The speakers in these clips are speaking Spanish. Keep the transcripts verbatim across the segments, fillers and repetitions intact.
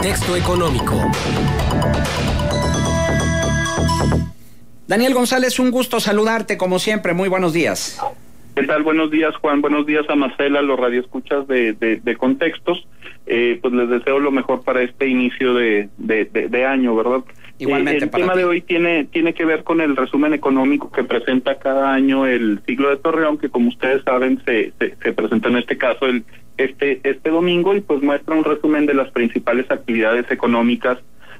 Contexto económico. Daniel González, un gusto saludarte como siempre. Muy buenos días. ¿Qué tal? Buenos días, Juan. Buenos días a Marcela, los radioescuchas de, de, de Contextos. Eh, pues les deseo lo mejor para este inicio de, de, de, de año, ¿verdad? Igualmente. Eh, el para tema ti. de hoy tiene tiene que ver con el resumen económico que presenta cada año el Siglo de Torreón, que como ustedes saben se, se, se presenta en este caso el este este domingo, y pues muestra un resumen de las principales actividades económicas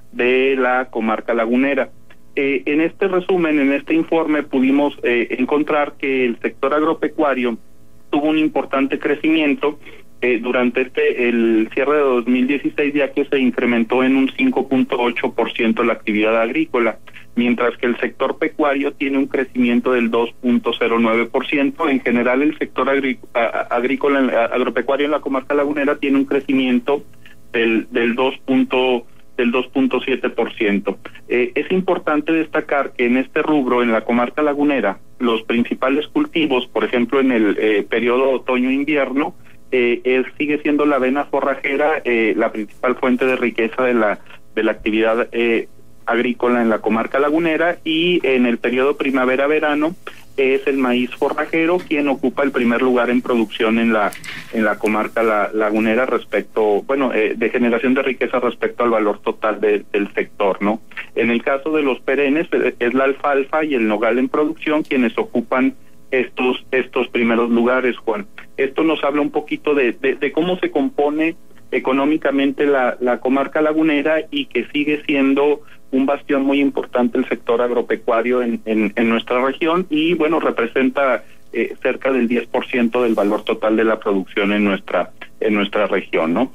de la comarca lagunera. Eh, en este resumen, en este informe, pudimos eh, encontrar que el sector agropecuario tuvo un importante crecimiento eh, durante este el cierre de dos mil dieciséis, ya que se incrementó en un cinco punto ocho por ciento la actividad agrícola, mientras que el sector pecuario tiene un crecimiento del dos punto cero nueve por ciento. En general, el sector agrí agrícola, agropecuario en la comarca lagunera tiene un crecimiento del del dos del dos punto siete por ciento. Eh, es importante destacar que en este rubro, en la comarca lagunera, los principales cultivos, por ejemplo, en el eh, periodo otoño-invierno, eh, es, sigue siendo la avena forrajera, eh, la principal fuente de riqueza de la de la actividad eh, agrícola en la comarca lagunera, y en el periodo primavera-verano es el maíz forrajero quien ocupa el primer lugar en producción en la en la comarca la, lagunera respecto, bueno, eh, de generación de riqueza respecto al valor total de, del sector, ¿no? En el caso de los perennes eh, es la alfalfa y el nogal en producción quienes ocupan estos estos primeros lugares, Juan. Esto nos habla un poquito de, de, de cómo se compone económicamente la, la comarca lagunera, y que sigue siendo un bastión muy importante el sector agropecuario en, en, en nuestra región, y bueno, representa eh, cerca del diez por ciento del valor total de la producción en nuestra en nuestra región, ¿no?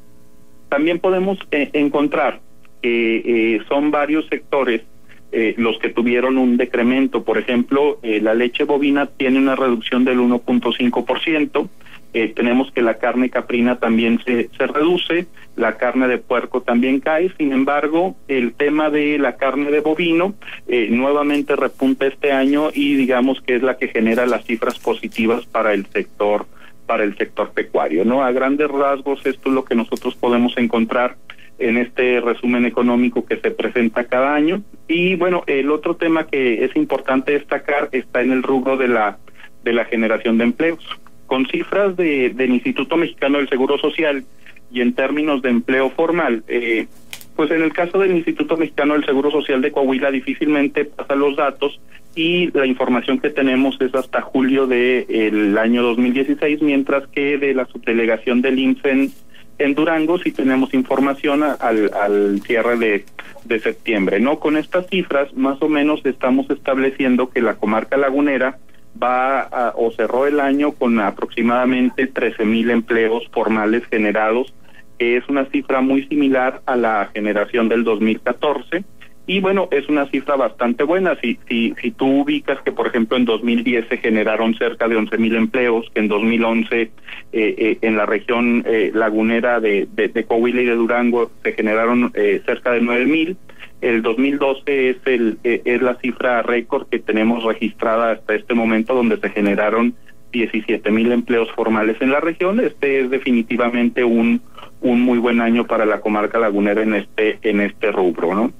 También podemos eh, encontrar que eh, son varios sectores eh, los que tuvieron un decremento. Por ejemplo, eh, la leche bovina tiene una reducción del uno punto cinco por ciento. Eh, tenemos que la carne caprina también se, se reduce, la carne de puerco también cae. Sin embargo, el tema de la carne de bovino eh, nuevamente repunta este año, y digamos que es la que genera las cifras positivas para el sector para el sector pecuario, ¿no? A grandes rasgos, esto es lo que nosotros podemos encontrar en este resumen económico que se presenta cada año. Y bueno, el otro tema que es importante destacar está en el rubro de la de la generación de empleos. Con cifras de, del Instituto Mexicano del Seguro Social y en términos de empleo formal, eh, pues en el caso del Instituto Mexicano del Seguro Social de Coahuila difícilmente pasa los datos, y la información que tenemos es hasta julio del año dos mil dieciséis, mientras que de la subdelegación del I M S S en, en Durango sí tenemos información a, al, al cierre de, de septiembre, ¿no? Con estas cifras más o menos estamos estableciendo que la comarca lagunera va a, o cerró el año con aproximadamente trece mil empleos formales generados, que es una cifra muy similar a la generación del dos mil catorce, y bueno, es una cifra bastante buena. Si si si tú ubicas que por ejemplo en dos mil diez se generaron cerca de once mil empleos, que en dos mil once eh, eh, en la región eh, lagunera de, de, de Coahuila y de Durango se generaron eh, cerca de nueve mil. El dos mil doce es el eh, es la cifra récord que tenemos registrada hasta este momento, donde se generaron diecisiete mil empleos formales en la región. Este es definitivamente un un muy buen año para la comarca lagunera en este en este rubro, ¿no?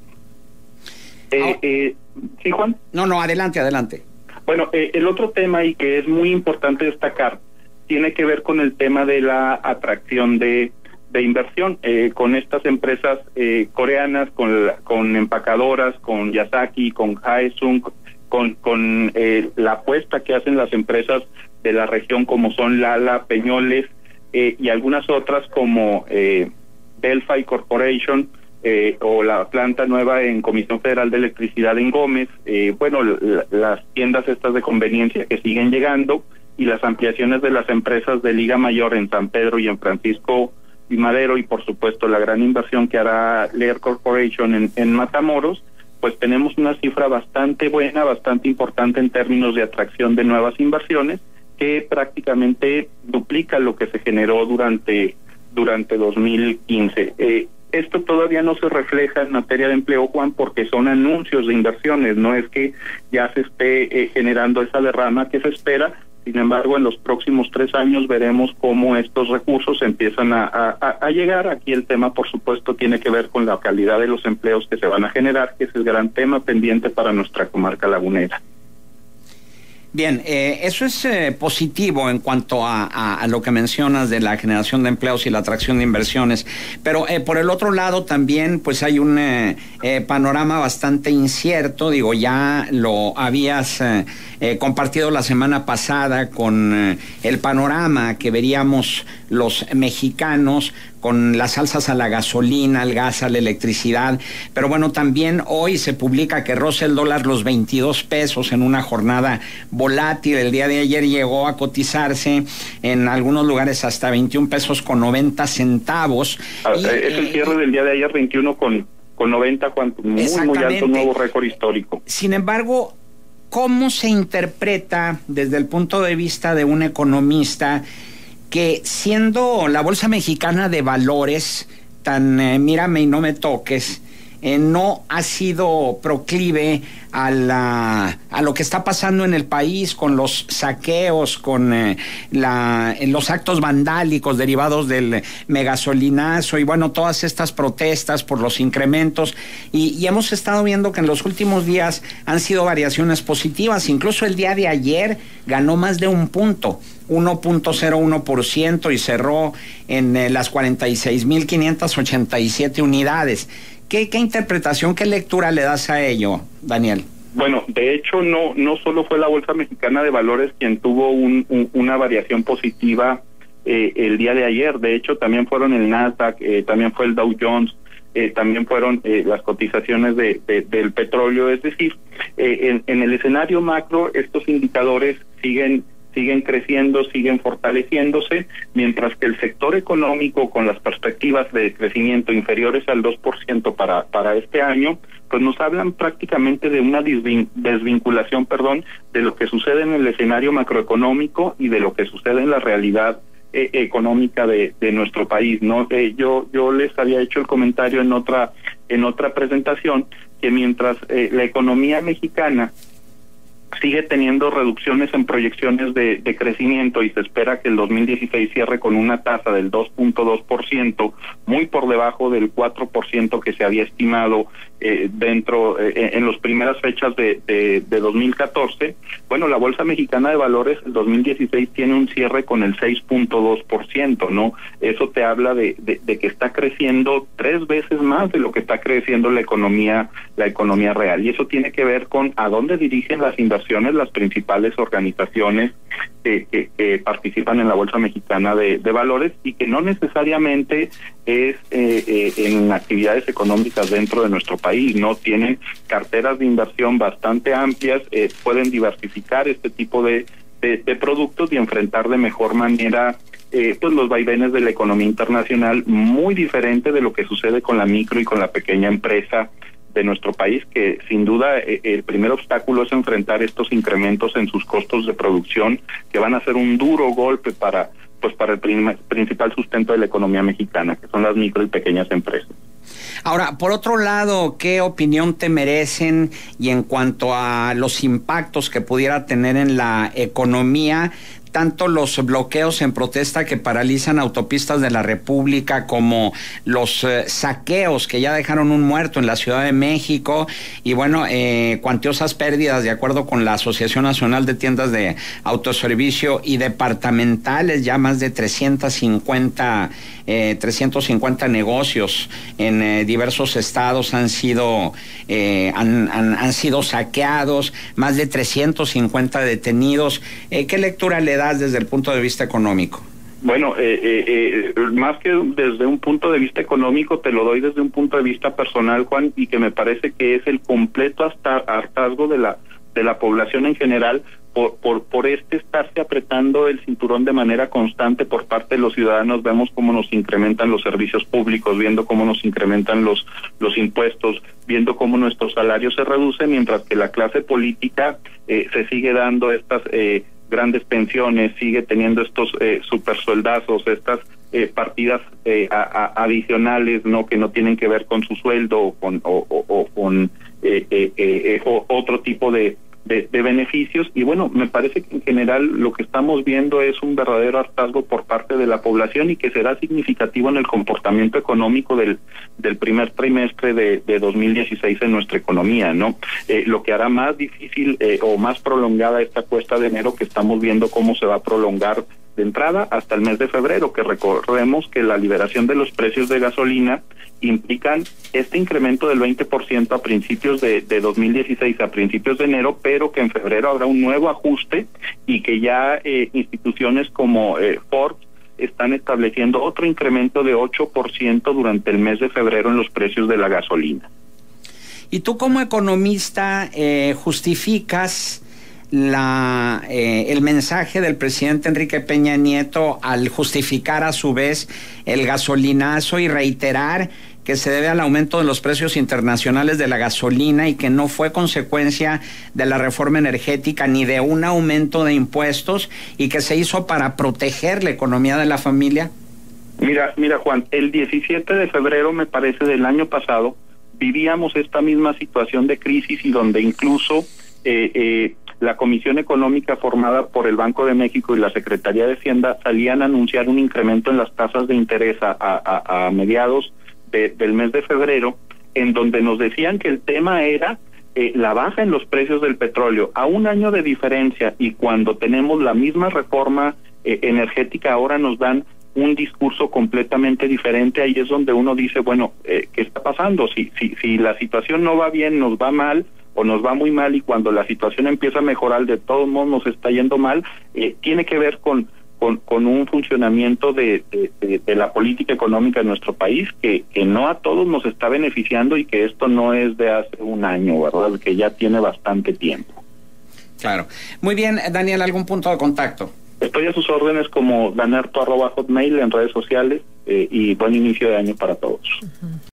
Eh, eh, ¿Sí, Juan? No, no, adelante, adelante. Bueno, eh, el otro tema, y que es muy importante destacar, tiene que ver con el tema de la atracción de de inversión, eh, con estas empresas eh, coreanas, con la, con empacadoras, con Yazaki, con Haesung, con con eh, la apuesta que hacen las empresas de la región como son Lala, Peñoles eh, y algunas otras como eh, Delphi Corporation eh, o la planta nueva en Comisión Federal de Electricidad en Gómez, eh, bueno, la, las tiendas estas de conveniencia que siguen llegando, y las ampliaciones de las empresas de Liga Mayor en San Pedro y en Francisco y Madero, y por supuesto la gran inversión que hará Lear Corporation en, en Matamoros, pues tenemos una cifra bastante buena, bastante importante en términos de atracción de nuevas inversiones, que prácticamente duplica lo que se generó durante durante dos mil quince. Eh, esto todavía no se refleja en materia de empleo, Juan, porque son anuncios de inversiones, no es que ya se esté eh, generando esa derrama que se espera, Sin embargo, en los próximos tres años veremos cómo estos recursos empiezan a, a, a llegar. Aquí el tema, por supuesto, tiene que ver con la calidad de los empleos que se van a generar, que es el gran tema pendiente para nuestra comarca lagunera. Bien, eh, eso es eh, positivo en cuanto a, a, a lo que mencionas de la generación de empleos y la atracción de inversiones, pero eh, por el otro lado también pues hay un eh, eh, panorama bastante incierto. Digo, ya lo habías eh, eh, compartido la semana pasada con eh, el panorama que veríamos los mexicanos con las alzas a la gasolina, al gas, a la electricidad, pero bueno, también hoy se publica que roza el dólar los veintidós pesos en una jornada volátil. El día de ayer llegó a cotizarse en algunos lugares hasta veintiún pesos con noventa centavos. Ah, y, es el cierre eh, del día de ayer, veintiuno con noventa, cuanto, muy, muy alto, nuevo récord histórico. Sin embargo, ¿cómo se interpreta desde el punto de vista de un economista que siendo la Bolsa Mexicana de Valores tan eh, mírame y no me toques, eh, no ha sido proclive a, la, a lo que está pasando en el país con los saqueos, con eh, la, los actos vandálicos derivados del megasolinazo y bueno, todas estas protestas por los incrementos y, y hemos estado viendo que en los últimos días han sido variaciones positivas, incluso el día de ayer ganó más de un punto, uno punto cero uno por ciento y cerró en eh, las cuarenta y seis mil quinientas ochenta y siete unidades. ¿Qué, ¿Qué interpretación, qué lectura le das a ello, Daniel? Bueno, de hecho no no solo fue la Bolsa Mexicana de Valores quien tuvo un, un, una variación positiva eh, el día de ayer. De hecho también fueron el Nasdaq, eh, también fue el Dow Jones, eh, también fueron eh, las cotizaciones de, de, del petróleo. Es decir, eh, en, en el escenario macro estos indicadores siguen siguen creciendo, siguen fortaleciéndose, mientras que el sector económico con las perspectivas de crecimiento inferiores al dos por ciento para para este año, pues nos hablan prácticamente de una desvinculación, perdón, de lo que sucede en el escenario macroeconómico y de lo que sucede en la realidad eh, económica de, de nuestro país, ¿no? Eh, yo yo les había hecho el comentario en otra en otra presentación que mientras eh, la economía mexicana sigue teniendo reducciones en proyecciones de, de crecimiento y se espera que el dos mil dieciséis cierre con una tasa del dos punto dos por ciento, muy por debajo del cuatro por ciento que se había estimado eh, dentro eh, en las primeras fechas de, de, de dos mil catorce. Bueno, la Bolsa Mexicana de Valores el dos mil dieciséis tiene un cierre con el seis punto dos por ciento, ¿no? Eso te habla de, de, de que está creciendo tres veces más de lo que está creciendo la economía la economía real, y eso tiene que ver con a dónde dirigen las inversiones las principales organizaciones que, que, que participan en la Bolsa Mexicana de, de Valores, y que no necesariamente es eh, eh, en actividades económicas dentro de nuestro país, no tienen carteras de inversión bastante amplias, eh, pueden diversificar este tipo de, de, de productos y enfrentar de mejor manera eh, pues los vaivenes de la economía internacional, muy diferente de lo que sucede con la micro y con la pequeña empresa de nuestro país, que sin duda eh, el primer obstáculo es enfrentar estos incrementos en sus costos de producción, que van a ser un duro golpe para pues para el prim- principal sustento de la economía mexicana, que son las micro y pequeñas empresas. Ahora, por otro lado, ¿qué opinión te merecen y en cuanto a los impactos que pudiera tener en la economía tanto los bloqueos en protesta que paralizan autopistas de la República como los eh, saqueos que ya dejaron un muerto en la Ciudad de México y bueno, eh, cuantiosas pérdidas de acuerdo con la Asociación Nacional de Tiendas de Autoservicio y Departamentales, ya más de trescientos cincuenta, eh, trescientos cincuenta negocios en eh, diversos estados han sido, eh, han, han, han sido saqueados, más de trescientos cincuenta detenidos. Eh, ¿Qué lectura le da desde el punto de vista económico? Bueno, eh, eh, eh, más que desde un punto de vista económico, te lo doy desde un punto de vista personal, Juan, y que me parece que es el completo hasta hartazgo de la de la población en general por por por este estarse apretando el cinturón de manera constante por parte de los ciudadanos. Vemos cómo nos incrementan los servicios públicos, viendo cómo nos incrementan los los impuestos, viendo cómo nuestros salarios se reducen, mientras que la clase política eh, se sigue dando estas eh, grandes pensiones, sigue teniendo estos eh, supersueldazos, estas eh, partidas eh, a, a, adicionales, no que no tienen que ver con su sueldo o con o, o, o con eh, eh, eh, o, otro tipo de de, de beneficios. Y bueno, me parece que en general lo que estamos viendo es un verdadero hartazgo por parte de la población y que será significativo en el comportamiento económico del, del primer trimestre de, de dos mil dieciséis en nuestra economía, ¿no? Eh, lo que hará más difícil eh, o más prolongada esta cuesta de enero, que estamos viendo cómo se va a prolongar de entrada hasta el mes de febrero, que recordemos que la liberación de los precios de gasolina implican este incremento del veinte por ciento a principios de, de dos mil dieciséis, a principios de enero, pero que en febrero habrá un nuevo ajuste y que ya eh, instituciones como eh, Ford están estableciendo otro incremento de ocho por ciento durante el mes de febrero en los precios de la gasolina. Y tú como economista eh, justificas la eh, el mensaje del presidente Enrique Peña Nieto al justificar a su vez el gasolinazo y reiterar que se debe al aumento de los precios internacionales de la gasolina y que no fue consecuencia de la reforma energética ni de un aumento de impuestos y que se hizo para proteger la economía de la familia? Mira, mira Juan, el diecisiete de febrero, me parece, del año pasado, vivíamos esta misma situación de crisis y donde incluso eh, eh, la Comisión Económica formada por el Banco de México y la Secretaría de Hacienda salían a anunciar un incremento en las tasas de interés a, a, a mediados de, del mes de febrero, en donde nos decían que el tema era eh, la baja en los precios del petróleo a un año de diferencia, y cuando tenemos la misma reforma eh, energética ahora nos dan un discurso completamente diferente. Ahí es donde uno dice, bueno, eh, ¿qué está pasando? Si, si, si la situación no va bien, nos va mal, o nos va muy mal, y cuando la situación empieza a mejorar, de todos modos nos está yendo mal. Eh, tiene que ver con, con, con un funcionamiento de, de, de, de la política económica de nuestro país que, que no a todos nos está beneficiando, y que esto no es de hace un año, ¿verdad? Que ya tiene bastante tiempo. Claro. Muy bien, Daniel, ¿algún punto de contacto? Estoy a sus órdenes como danerto arroba hotmail en redes sociales, eh, y buen inicio de año para todos. Uh-huh.